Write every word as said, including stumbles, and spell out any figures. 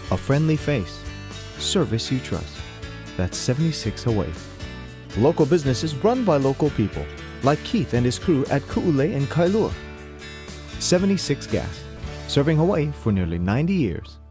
A friendly face. Service you trust. That's seventy-six Hawaii. Local businesses run by local people, like Keith and his crew at Kuulei in Kailua. seventy-six Gas, serving Hawaii for nearly ninety years.